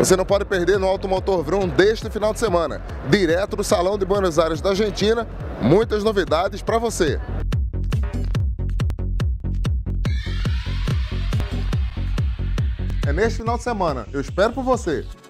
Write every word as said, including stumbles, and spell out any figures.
Você não pode perder no Automotor Vroom deste final de semana. Direto do Salão de Buenos Aires da Argentina, muitas novidades para você. É neste final de semana. Eu espero por você.